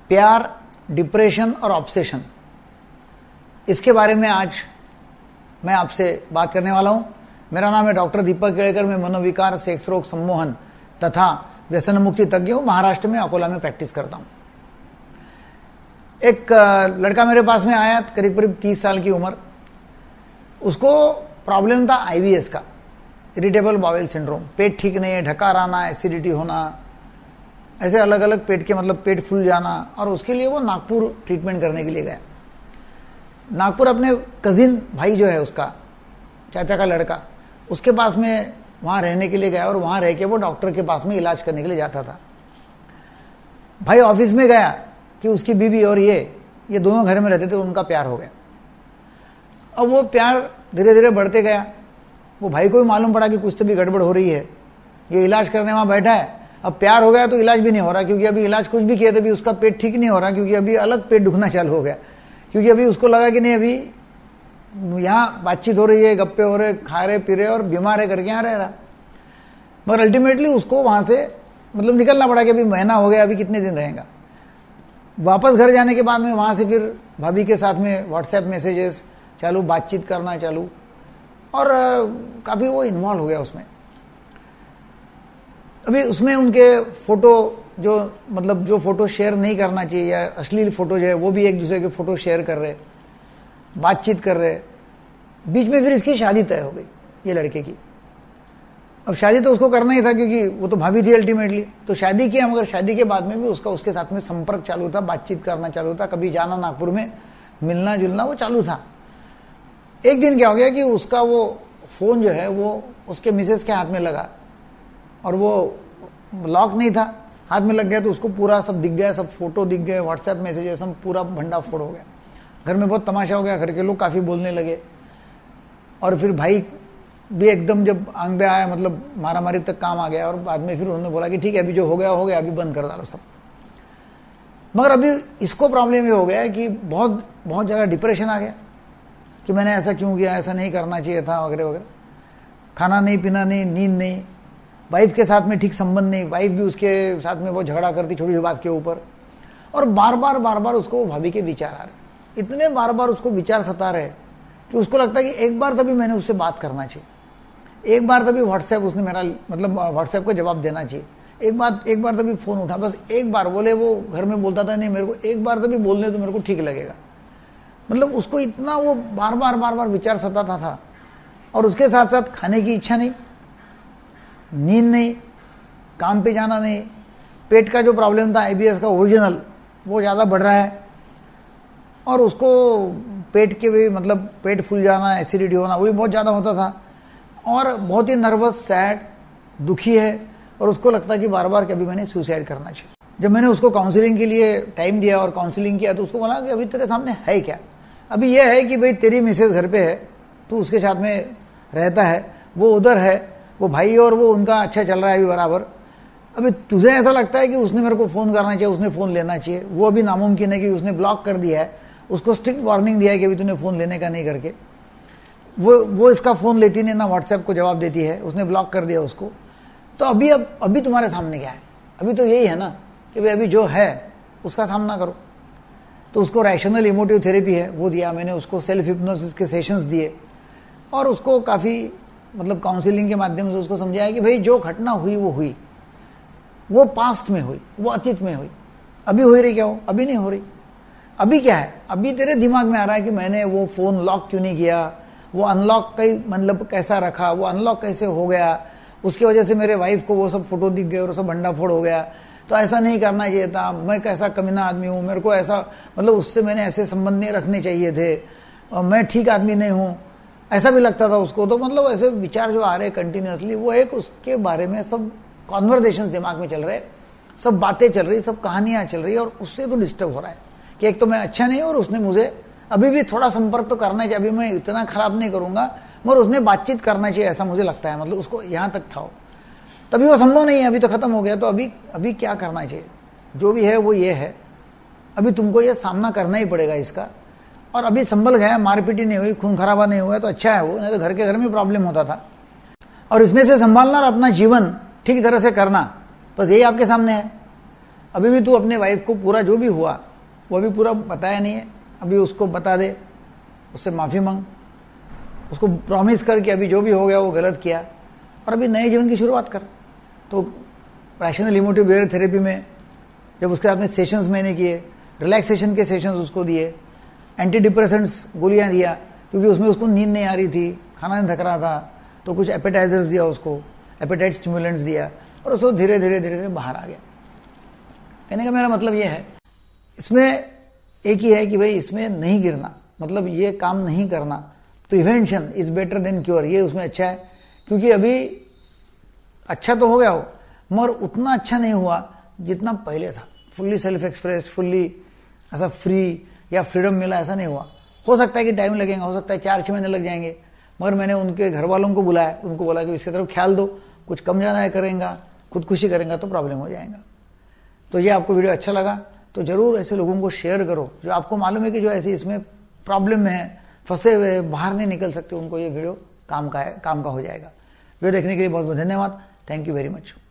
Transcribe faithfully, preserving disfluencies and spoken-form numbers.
प्यार, डिप्रेशन और ऑब्सेशन, इसके बारे में आज मैं आपसे बात करने वाला हूं। मेरा नाम है डॉक्टर दीपक केड़कर। मैं मनोविकार, सेक्स रोग, सम्मोहन तथा व्यसन मुक्ति तज्ञ हूं। महाराष्ट्र में अकोला में प्रैक्टिस करता हूं। एक लड़का मेरे पास में आया, करीब करीब तीस साल की उम्र। उसको प्रॉब्लम था आईबीएस का, इरिटेबल बाउल सिंड्रोम। पेट ठीक नहीं है, ढकार आना, एसिडिटी होना, ऐसे अलग अलग पेट के मतलब पेट फूल जाना। और उसके लिए वो नागपुर ट्रीटमेंट करने के लिए गया। नागपुर अपने कजिन भाई जो है उसका, चाचा का लड़का, उसके पास में वहाँ रहने के लिए गया और वहाँ रह के वो डॉक्टर के पास में इलाज करने के लिए जाता था। भाई ऑफिस में गया कि उसकी बीवी और ये ये दोनों घर में रहते थे, उनका प्यार हो गया। अब वो प्यार धीरे धीरे बढ़ते गया। वो भाई को भी मालूम पड़ा कि कुछ तो भी गड़बड़ हो रही है। ये इलाज करने वहाँ बैठा है, अब प्यार हो गया तो इलाज भी नहीं हो रहा, क्योंकि अभी इलाज कुछ भी किया तो भी उसका पेट ठीक नहीं हो रहा, क्योंकि अभी अलग पेट दुखना चालू हो गया। क्योंकि अभी उसको लगा कि नहीं, अभी यहाँ बातचीत हो रही है, गप्पे हो रहे, खा रहे पी रहे और बीमार है करके यहाँ रह रहा। मगर अल्टीमेटली उसको वहाँ से मतलब निकलना पड़ा कि अभी महीना हो गया, अभी कितने दिन रहेगा। वापस घर जाने के बाद में वहाँ से फिर भाभी के साथ में व्हाट्सएप मैसेजेस चालू, बातचीत करना चालू, और काफ़ी वो इन्वॉल्व हो गया उसमें। अभी उसमें उनके फ़ोटो जो मतलब जो फ़ोटो शेयर नहीं करना चाहिए, या अश्लील फ़ोटो जो है वो भी एक दूसरे के फ़ोटो शेयर कर रहे, बातचीत कर रहे। बीच में फिर इसकी शादी तय हो गई, ये लड़के की। अब शादी तो उसको करना ही था, क्योंकि वो तो भाभी थी अल्टीमेटली। तो शादी किया, मगर शादी के बाद में भी उसका उसके साथ में संपर्क चालू था, बातचीत करना चालू था, कभी जाना नागपुर में, मिलना जुलना वो चालू था। एक दिन क्या हो गया कि उसका वो फ़ोन जो है वो उसके मिसेस के हाथ में लगा, और वो लॉक नहीं था, हाथ में लग गया तो उसको पूरा सब दिख गया, सब फोटो दिख गए, व्हाट्सएप मैसेजेस, सब पूरा भंडा फोड़ हो गया। घर में बहुत तमाशा हो गया, घर के लोग काफ़ी बोलने लगे। और फिर भाई भी एकदम जब आंग पे आया, मतलब मारा मारी तक काम आ गया। और बाद में फिर उन्होंने बोला कि ठीक है, अभी जो हो गया हो गया, अभी बंद कर डालो सब। मगर अभी इसको प्रॉब्लम ये हो गया है कि बहुत बहुत ज़्यादा डिप्रेशन आ गया कि मैंने ऐसा क्यों किया, ऐसा नहीं करना चाहिए था, वगैरह वगैरह। खाना नहीं, पीना नहीं, नींद नहीं, वाइफ के साथ में ठीक संबंध नहीं, वाइफ भी उसके साथ में बहुत झगड़ा करती छोटी सी बात के ऊपर। और बार बार बार बार उसको भाभी के विचार आ रहे, इतने बार बार उसको विचार सता रहे कि उसको लगता है कि एक बार तभी मैंने उससे बात करना चाहिए, एक बार तभी व्हाट्सएप उसने मेरा मतलब व्हाट्सएप को जवाब देना चाहिए, एक बार एक बार तभी फ़ोन उठा, बस एक बार बोले। वो घर में बोलता था नहीं, मेरे को एक बार तभी बोलने तो मेरे को ठीक लगेगा। मतलब उसको इतना वो बार बार बार बार विचार सताता था। और उसके साथ साथ खाने की इच्छा नहीं, नींद नहीं, काम पे जाना नहीं, पेट का जो प्रॉब्लम था आईबीएस का ओरिजिनल, वो ज़्यादा बढ़ रहा है। और उसको पेट के भी मतलब पेट फूल जाना, एसिडिटी होना, वो भी बहुत ज़्यादा होता था। और बहुत ही नर्वस, सैड, दुखी है। और उसको लगता है कि बार बार कभी मैंने सुसाइड करना चाहिए। जब मैंने उसको काउंसलिंग के लिए टाइम दिया और काउंसलिंग किया, तो उसको बोला कि अभी तेरे सामने है क्या। अभी ये है कि भाई तेरी मिसेज घर पे है, तू उसके साथ में रहता है, वो उधर है, वो भाई और वो उनका अच्छा चल रहा है अभी बराबर। अभी तुझे ऐसा लगता है कि उसने मेरे को फ़ोन करना चाहिए, उसने फ़ोन लेना चाहिए, वो अभी नामुमकिन है कि उसने ब्लॉक कर दिया है, उसको स्ट्रिक्ट वार्निंग दिया है कि अभी तूने फ़ोन लेने का नहीं करके। वो वो इसका फ़ोन लेती नहीं, ना व्हाट्सएप को जवाब देती है, उसने ब्लॉक कर दिया उसको। तो अभी अब अभी तुम्हारे सामने क्या है, अभी तो यही है ना कि भाई अभी जो है उसका सामना करो। तो उसको रैशनल इमोटिव थेरेपी है वो दिया मैंने, उसको सेल्फ हिप्नोसिस के सेशंस दिए, और उसको काफ़ी मतलब काउंसलिंग के माध्यम से उसको समझाया कि भाई जो घटना हुई वो हुई, वो पास्ट में हुई, वो अतीत में हुई, अभी हो रही क्या हो, अभी नहीं हो रही। अभी क्या है, अभी तेरे दिमाग में आ रहा है कि मैंने वो फ़ोन लॉक क्यों नहीं किया, वो अनलॉक कई मतलब कैसा रखा, वो अनलॉक कैसे हो गया, उसकी वजह से मेरे वाइफ को वो सब फोटो दिख गए और सब भंडाफोड़ हो गया। तो ऐसा नहीं करना चाहिए था, मैं कैसा कमीना आदमी हूँ, मेरे को ऐसा मतलब उससे मैंने ऐसे संबंध नहीं रखने चाहिए थे, और मैं ठीक आदमी नहीं हूँ, ऐसा भी लगता था उसको। तो मतलब ऐसे विचार जो आ रहे कंटिन्यूसली, वो एक उसके बारे में सब कॉन्वर्जेशन दिमाग में चल रहे, सब बातें चल रही, सब कहानियाँ चल रही, और उससे तो डिस्टर्ब हो रहा है कि एक तो मैं अच्छा नहीं हूँ, और उसने मुझे अभी भी थोड़ा संपर्क तो करना चाहिए, अभी मैं इतना खराब नहीं करूँगा, मगर उसने बातचीत करना चाहिए, ऐसा मुझे लगता है। मतलब उसको यहाँ तक था, तभी वो संभव नहीं है, अभी तो खत्म हो गया। तो अभी अभी क्या करना चाहिए, जो भी है वो ये है, अभी तुमको ये सामना करना ही पड़ेगा इसका। और अभी संभल गया, मारपीट नहीं हुई, खून खराबा नहीं हुआ, तो अच्छा है वो, नहीं तो घर के घर में प्रॉब्लम होता था। और इसमें से संभालना और अपना जीवन ठीक तरह से करना, बस यही आपके सामने है। अभी भी तू अपने वाइफ को पूरा जो भी हुआ वो अभी पूरा बताया नहीं है, अभी उसको बता दे, उससे माफ़ी मांग, उसको प्रॉमिस कर कि अभी जो भी हो गया वो गलत किया और अभी नए जीवन की शुरुआत कर। तो रैशनल इमोटिव बिहेवियर थेरेपी में जब उसके साथ में सेशंस मैंने किए, रिलैक्सेशन के सेशंस उसको दिए, एंटी डिप्रेसेंट्स गोलियां दिया क्योंकि उसमें उसको नींद नहीं आ रही थी, खाना नहीं थक रहा था, तो कुछ एपेटाइजर्स दिया उसको, एपेटाइट स्टिमुलेंट्स दिया और उसको धीरे धीरे धीरे धीरे बाहर आ गया। कहने का मेरा मतलब ये है, इसमें एक ही है कि भाई इसमें नहीं गिरना, मतलब ये काम नहीं करना, prevention is better than cure, ये उसमें अच्छा है। क्योंकि अभी अच्छा तो हो गया हो मगर उतना अच्छा नहीं हुआ जितना पहले था, फुल्ली सेल्फ एक्सप्रेस्ड, फुल्ली ऐसा फ्री या फ्रीडम मिला ऐसा नहीं हुआ। हो सकता है कि टाइम लगेगा, हो सकता है चार छः महीने लग जाएंगे, मगर मैंने उनके घर वालों को बुलाया, उनको बोला कि इसकी तरफ ख्याल दो, कुछ कम ज़्यादा है करेंगे, खुदकुशी करेंगे तो प्रॉब्लम हो जाएगा। तो ये आपको वीडियो अच्छा लगा तो ज़रूर ऐसे लोगों को शेयर करो जो आपको मालूम है कि जो ऐसे इसमें प्रॉब्लम में है, फंसे हुए हैं, बाहर नहीं निकल सकते, उनको ये वीडियो काम का है, काम का हो जाएगा। वीडियो देखने के लिए बहुत बहुत धन्यवाद। Thank you very much.